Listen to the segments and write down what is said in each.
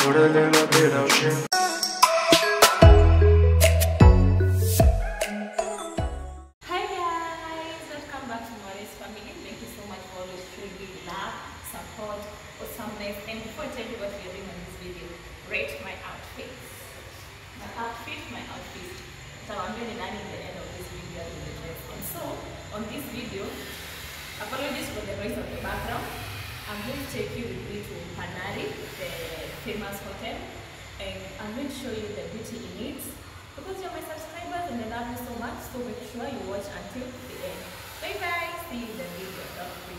Put a little bit of shit. Hi guys, welcome back to Morris family. Thank you so much for always showing love, support, awesomeness. And before I tell you what we are doing on this video, rate my outfit. My outfit. So I'm going to learn in the end of this video in the dress. And so on this video, apologies for the noise of the background. I'm going to take you with me to Panari, the famous hotel, and I'm going to show you the beauty in it. Because you're my subscribers and I love you so much, so make sure you watch until the end. Bye bye, see you in the video.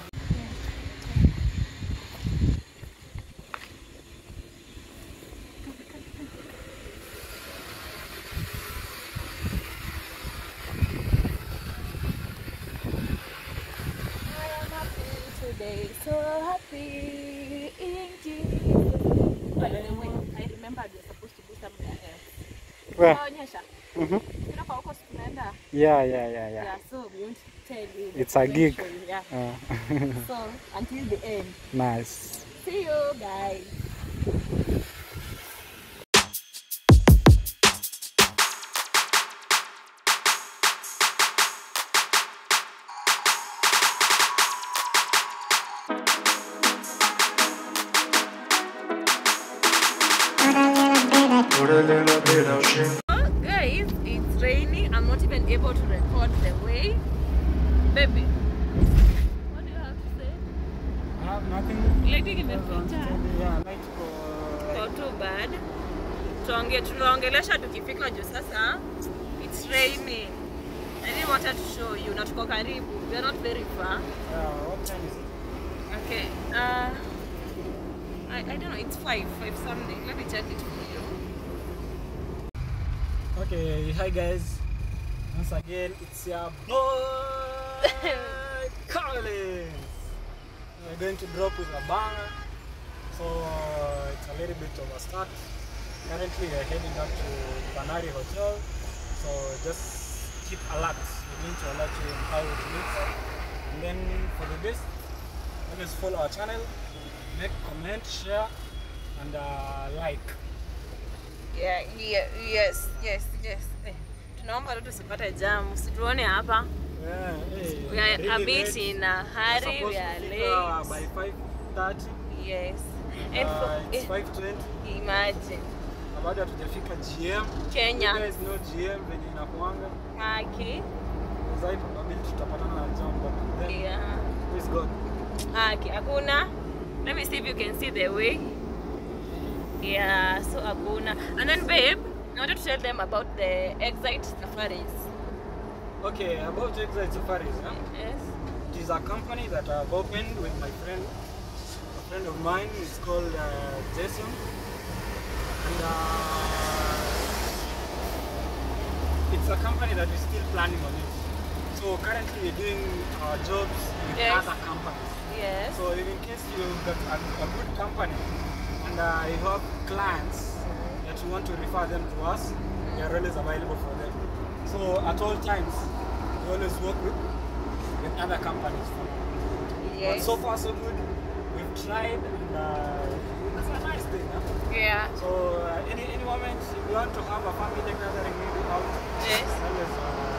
Today, so happy in Jesus. By the way, I remember we were supposed to do somewhere else. Where? Yeah. Yeah, so we won't tell you. It's a gig. Yeah. So until the end. Nice. See you guys. Put a little bit of shit. Oh, guys, it's raining. I'm not even able to record the way. Baby, what do you have to say? I have nothing. Lady in the picture. Yeah, like for Too bad. Tunaongelesha tukifika juu sasa. It's raining. I didn't want to show you. Na tuko karibu. We are not very far. what time is it? Okay. I don't know. It's 5 something. Let me check it for you. Okay, hi guys. Once again, it's your boy Collins. We're going to drop with a banger. So it's a little bit of a start. Currently we're heading up to Panari Hotel. So just keep alert. We're going to alert you on how it looks. And then for the best, always follow our channel, make comment, share, and like. Yes. Tunaomba tu tusipate jam. Usituone hapa. We are really a bit late. In a hurry. We are late. By 5:30. Yes. And it's 5:20. Imagine. Baada hatujafika GM. Kenya. You guys know GM venye inakuanga. Okay. Zaidi probably tutapatana na jam but then. Yeah. Praise God. Okay, Akuna. Let me see if you can see the way. Yeah, so Akuna. And then babe, I wanted to tell them about the Excite Safaris. Okay, about Excite Safaris, huh? Yes. It is a company that I've opened with my friend. A friend of mine is called Jason. And it's a company that we're still planning on it. So currently we're doing our jobs with other companies. Yes. So in case you've got a good company and you have clients that you want to refer them to us, we are always available for them. So at all times, we always work with other companies. Yes. But so far so good. We've tried and it's a nice thing. Huh? Yeah. So any moment if you want to have a family gathering, maybe out, Yes. always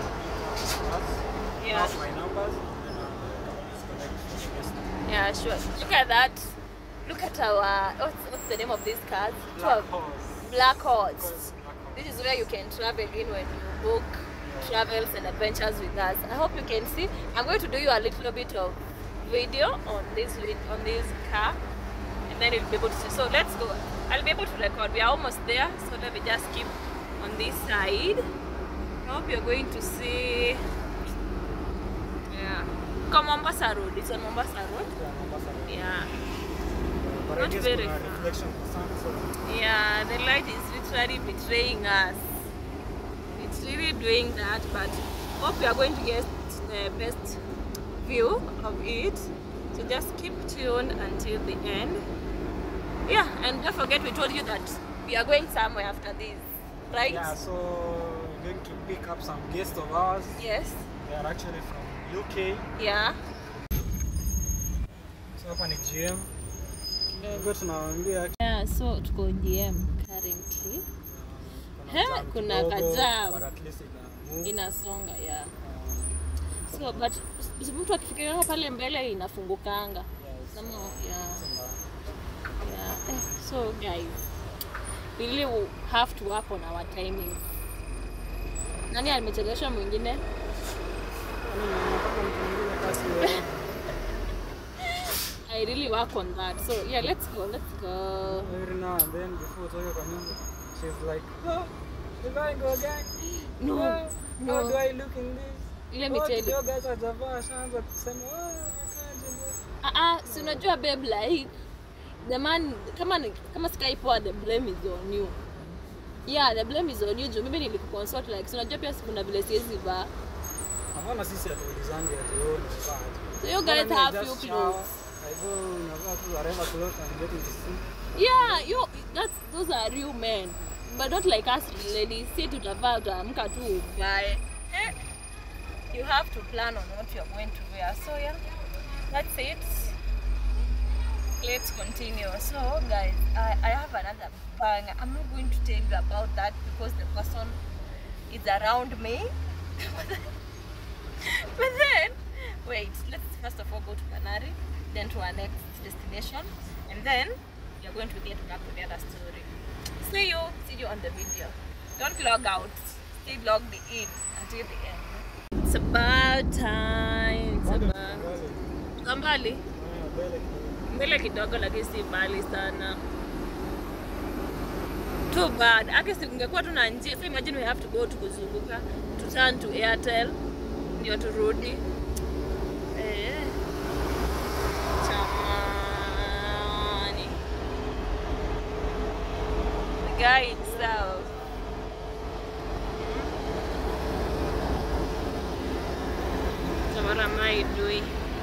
Yeah. pass my numbers and always connect. Yeah, sure. Look at that. Look at our what's the name of these cars? Black Horse. This is where you can travel in when you book travels and adventures with us. I hope you can see. I'm going to do you a little bit of video on this car, and then you'll be able to see. So let's go. I'll be able to record. We are almost there, so let me just keep on this side. I hope you're going to see. Yeah. Come Mombasa Road. It's on Mombasa Road. Yeah. But Not very far. reflection of the sun, so Yeah, the light is literally betraying us. It's really doing that, but hope we are going to get the best view of it. So just keep tuned until the end. Yeah, and don't forget we told you that we are going somewhere after this, right? yeah, so we're going to pick up some guests of ours. Yes. They are actually from UK. Yeah. So hapa ni GM. Kidogo tunawaambia Yeah. Yeah, so tuko DM currently. Kuna kajam. But at least Inasonga, yeah. So, but mtu akifikiria pale mbele inafungukanga. Some of, yeah. So guys, we really have to work on our timing. Nani alimechelewesha mwingine? I really work on that. So yeah, let's go. Every now and then before talking about number, she's like, oh, if I go again, No. How do I look in this? Let me tell you. You guys are Java, shaanza kusema, Si unajua babe, like the man kama sky poa, the blame is on you. Yeah, the blame is on you. Mimi nilikukonsult like, si unajua pia kuna vile siwezi vaa. Hapana, sisi hatuulizangi atuone vaa. So you guys have few clothes. I go unavaa tu whatever clothes and get into school. Yeah, those are real men. But not like us ladies. Si tutavaa utaamka tu uvae. You have to plan on what you're going to wear. So yeah, that's it. Let's continue. So guys, I have another bang. I'm not going to tell you about that because the person is around me. But then, wait, let's first of all go to Panari, then to our next destination, and then you're going to get back to the other story. See you on the video. Don't log out. Stay logged in until the end. It's about time. Mbali? Mbele kidogo lakini si mbali sana. Too bad. Akisi ungekuwa tuna njia. So imagine we have to go to kuzunguka to turn to Airtel ndio turudi. Chamani. The guy himself. So what am I doing?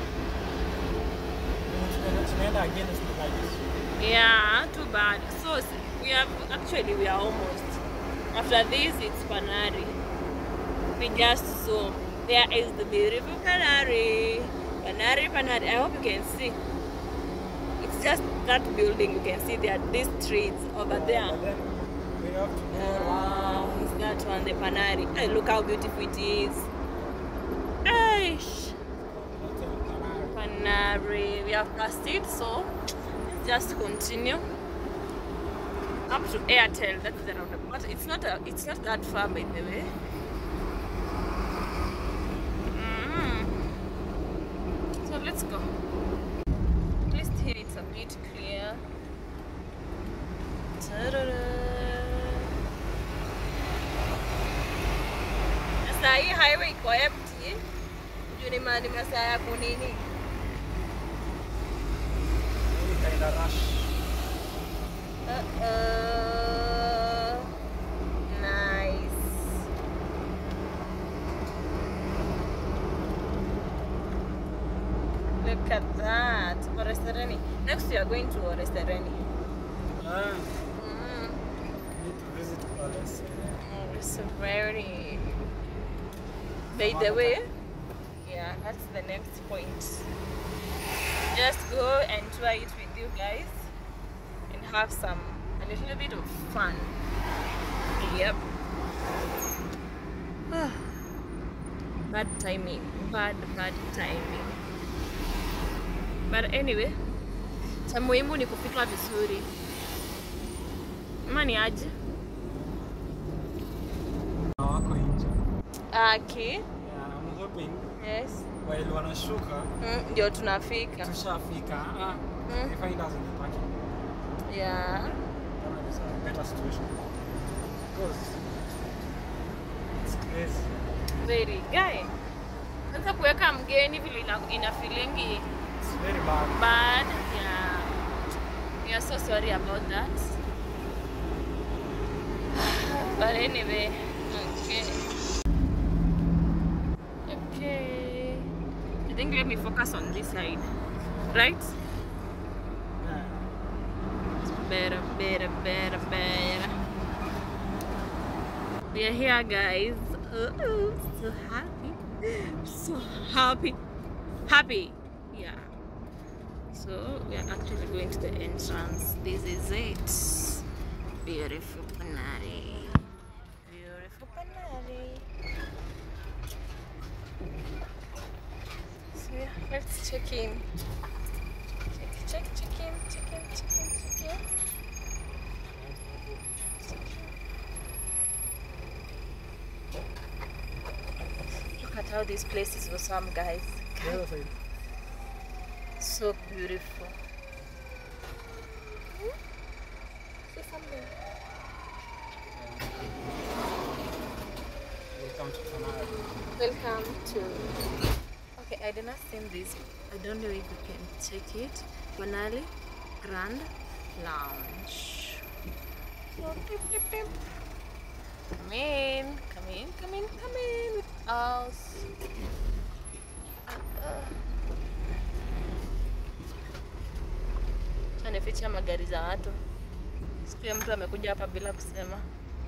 Yeah, too bad. So we are almost. After this, it's Panari. We just saw. There is the beautiful Panari. Panari. I hope you can see. It's just that building. You can see there are these trees over there. It's that one, the Panari. Hey, look how beautiful it is. Aish. Panari. We have passed it, so let's just continue up to Airtel. That's the roundabout. But it's not that far, by the way. So let's go. At least here it's a bit clear. Sasa hii highway iko empty. Juu ni masaa ya kunini. Kinda rush. Nice. Look at that. Orestereni. Next we are going to Orestereni. Need to visit Orestereni. By the way, yeah, that's the next point. Just go and try it with you guys and have a little bit of fun. Yep. Bad timing. Bad timing. But anyway, cha muhimu ni kupika vizuri. Mama ni aje? wako nje. Okay. Yeah, I'm hoping Yes. while wanashuka Ndio tunafika. tushafika. They find us in the parking. Yeah. That is a better situation. Because it's crazy. Very guy. Sasa kuweka mgeni vile ina feelingi It's very bad. bad. Yeah. We are so sorry about that. But anyway, okay. I think let me focus on this side, right? Yeah. Better. We are here, guys. So happy. Yeah. So we are actually going to the entrance. This is it. Beautiful Panari. Beautiful Panari. So yeah, let's check in. Check in. Look at how this place is awesome, guys. So beautiful. See something? Welcome to. Okay, I did not see this. I don't know if you can check it. Bonali Grand Lounge. So, come in with us. Anaficha magari za watu. Siku ya mtu amekuja hapa bila kusema.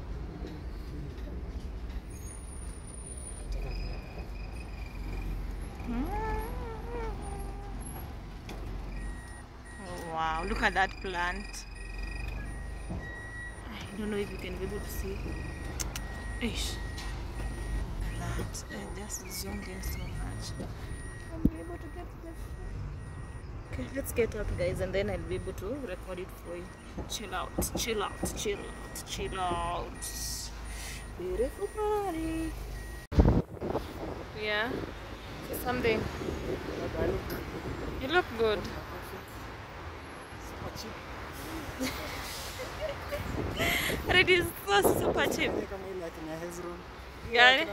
Oh, wow, look at that plant. I don't know if you can be able to see. Ish. That I just zoomed in so much. I'll be able to get this. Okay, let's get up, guys, and then I'll be able to record it for you. Chill out. Beautiful party. Yeah. Something. You look good. It is so super cheap. Gani?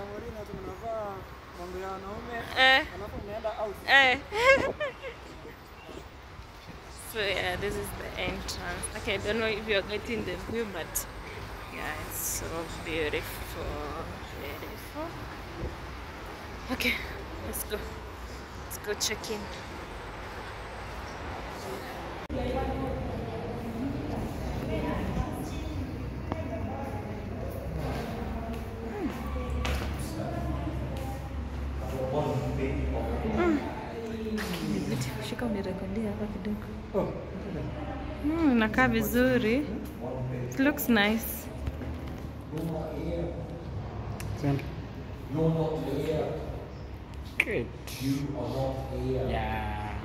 So yeah, this is the entrance. Okay, I don't know if you're getting the view, but yeah, it's so beautiful. Okay, let's go check in. Shika unirekodia hapa kidogo. Inakaa vizuri. It looks nice. You're not here. Good. You are not here. Yeah.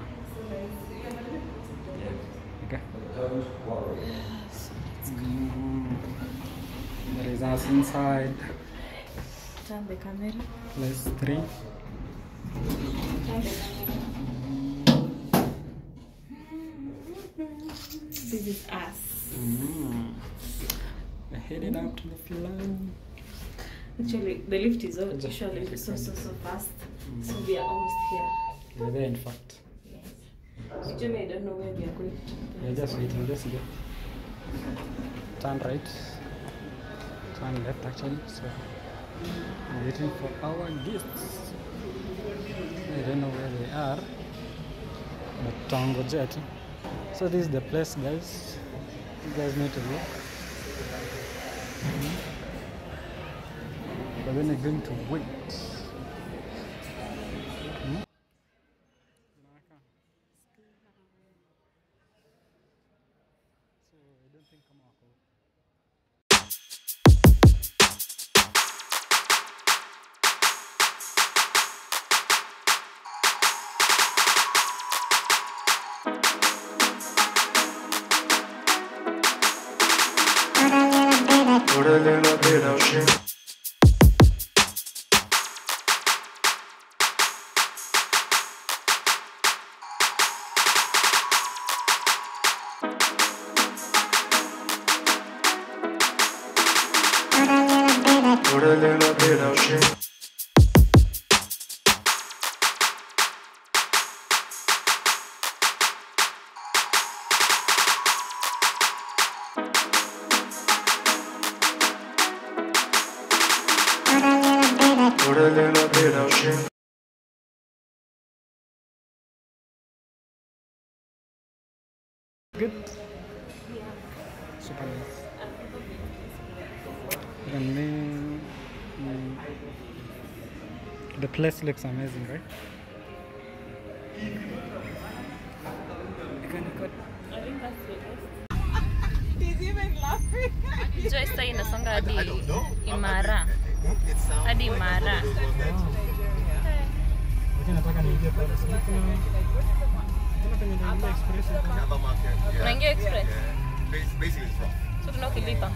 Okay. Don't worry. There is us inside. Turn the camera. Plus 3. This is us. We're headed up to the floor. Actually, the lift is usually so fast. So we are almost here. We're there, in fact. Yes. Actually, I don't know where we are going. We're just waiting. Just go. Turn right. Turn left, actually. So we're waiting for our guests. I don't know where they are, but Tango Jet. So this is the place, guys. You guys need to look. But then we're going to wait. So I don't think I'm Put a little bit of shit. Put a little bit of shit. Put a little bit of shit. good. Super nice. And then the place looks amazing, right? Joy sasa inasonga hadi Imara. Hadi Imara. Lakini nataka niingie pale. Kuna express. Unaingia express? Basically so. So tunakilipa.